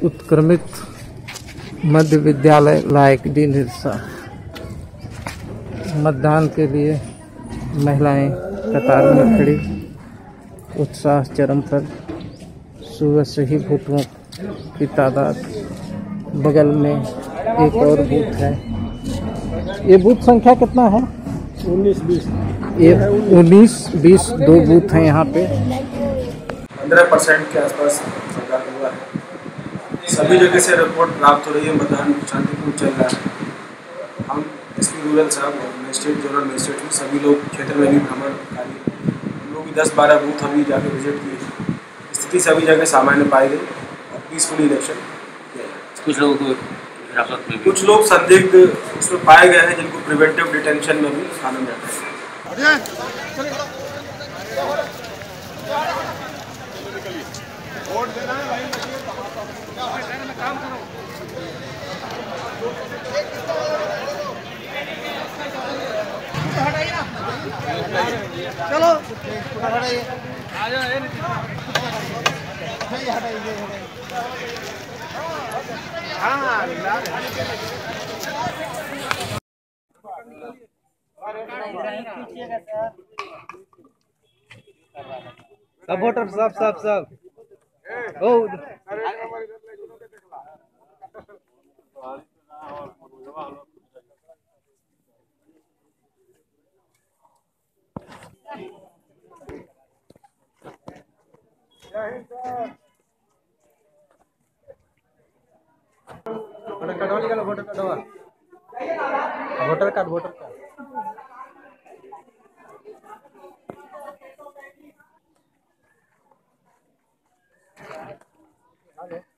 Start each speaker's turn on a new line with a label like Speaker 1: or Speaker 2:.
Speaker 1: उत्क्रमित मध्य विद्यालय लायकड़ी निरसा। मतदान के लिए महिलाएं कतार में खड़ी, उत्साह चरम पर। सुबह से ही वोटरों की तादाद। बगल में एक और बूथ है। ये बूथ संख्या कितना है?
Speaker 2: 19-20।
Speaker 1: ये 19-20 दो बूथ हैं यहाँ पे।
Speaker 3: 15% के आसपास मतदान हुआ है। सभी जगह से रिपोर्ट प्राप्त हो रही है, मतदान शांतिपूर्ण चल रहा है। हम एसपी रूरल साहब और मजिस्ट्रेट, जोनल मजिस्ट्रेट सभी लोग क्षेत्र में भी भ्रमण कार्य, हम लोग भी 10-12 बूथ अभी जाके विजिट किए। स्थिति सभी जगह सामान्य पाई गई और पीसफुल इलेक्शन। कुछ लोग संदिग्ध उसमें पाए गए हैं, जिनको प्रिवेंटिव डिटेंशन में भी खाना जाता है। वोट देना है भाई, काम करो। चलो हटाइए, आ जाओ।
Speaker 1: सब वोटर सब वोटर कार्ड।